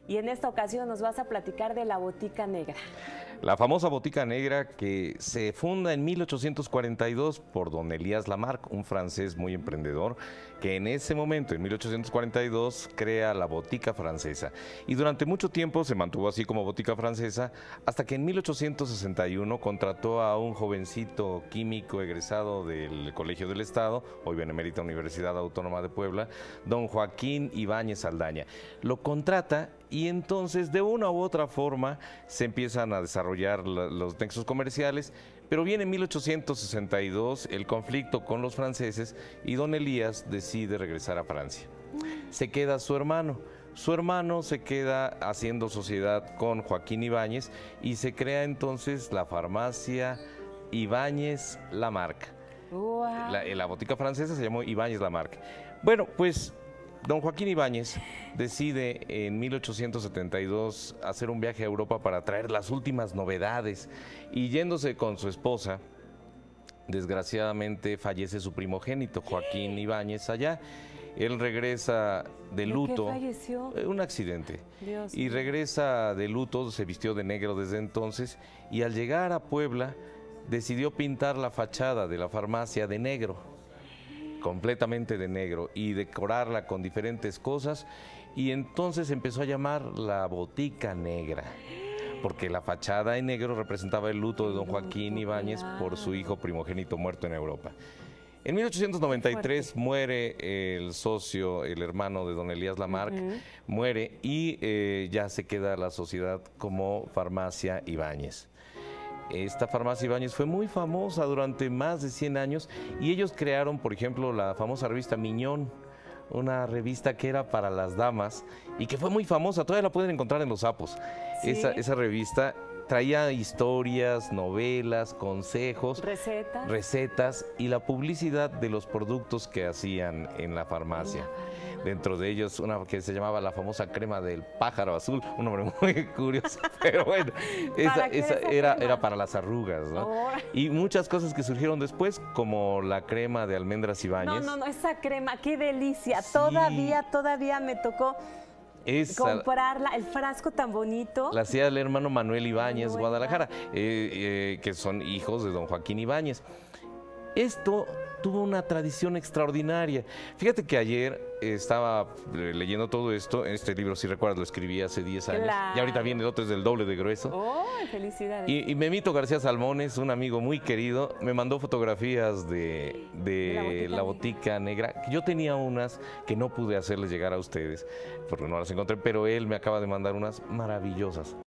y en esta ocasión nos vas a platicar de la Botica Negra. La famosa Botica Negra que se funda en 1842 por don Elías Lamarck, un francés muy emprendedor, que en ese momento, en 1842, crea la Botica Francesa. Y durante mucho tiempo se mantuvo así como Botica Francesa, hasta que en 1861 contrató a un jovencito químico egresado del Colegio del Estado, hoy Benemérita Universidad Autónoma de Puebla, don Joaquín Ibáñez Saldaña. Lo contrata y entonces de una u otra forma se empiezan a desarrollar los nexos comerciales, pero viene en 1862 el conflicto con los franceses y don Elías decide regresar a Francia. Se queda su hermano se queda haciendo sociedad con Joaquín Ibáñez y se crea entonces la farmacia Ibáñez Lamarck. Wow. La botica francesa se llamó Ibáñez Lamarck. Bueno, pues don Joaquín Ibáñez decide en 1872 hacer un viaje a Europa para traer las últimas novedades y yéndose con su esposa, desgraciadamente fallece su primogénito, Joaquín Ibáñez, allá. Él regresa de luto. ¿De qué falleció? Un accidente. Dios y mío. regresa de luto, se vistió de negro desde entonces y al llegar a Puebla decidió pintar la fachada de la farmacia de negro, completamente de negro, y decorarla con diferentes cosas, y entonces empezó a llamar la Botica Negra, porque la fachada en negro representaba el luto de don Joaquín Ibáñez por su hijo primogénito muerto en Europa. En 1893 muere el socio, el hermano de don Elías Lamarck, muere y ya se queda la sociedad como Farmacia Ibáñez. Esta farmacia Ibáñez fue muy famosa durante más de 100 años y ellos crearon, por ejemplo, la famosa revista Miñón, una revista que era para las damas y que fue muy famosa, todavía la pueden encontrar en Los Sapos. ¿Sí? Esa revista traía historias, novelas, consejos, recetas y la publicidad de los productos que hacían en la farmacia. Dentro de ellos una que se llamaba la famosa crema del pájaro azul, un nombre muy curioso, pero bueno, esa era para las arrugas, ¿no? Oh. Y muchas cosas que surgieron después, como la crema de almendras Ibáñez. No, esa crema, qué delicia, Sí. todavía me tocó comprarla, el frasco tan bonito. La hacía el hermano Manuel Ibáñez, Guadalajara, que son hijos de don Joaquín Ibáñez. Esto tuvo una tradición extraordinaria. Fíjate que ayer estaba leyendo todo esto, en este libro, si recuerdas, lo escribí hace 10 años. Claro. Y ahorita viene el otro, es del doble de grueso. ¡Oh, felicidades! Y Memito García Salmones, un amigo muy querido, me mandó fotografías de la Botica Negra. Yo tenía unas que no pude hacerles llegar a ustedes, porque no las encontré, pero él me acaba de mandar unas maravillosas.